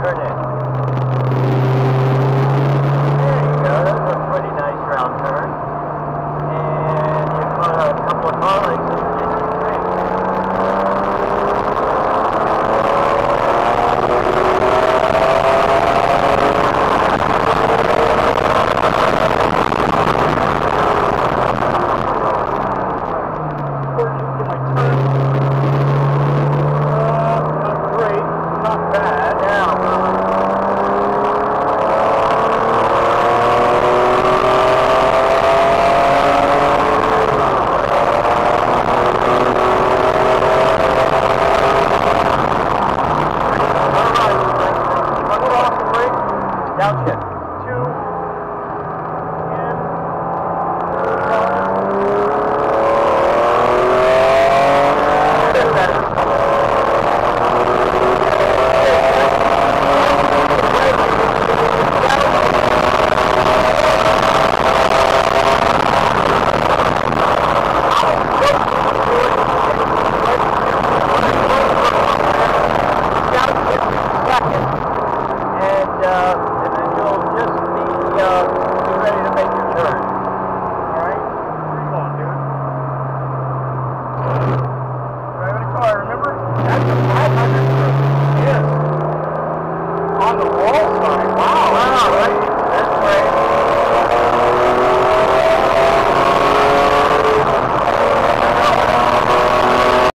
turn in. There you go. That's a pretty nice round turn. And you put a couple of car lights underneath your tree. Downshift. 2 in. Bit better. Ready to make your turn. Alright? Free fall, dude. Driving a car, remember? That's a 500. Yes. On the wall side. Wow. Wow, right?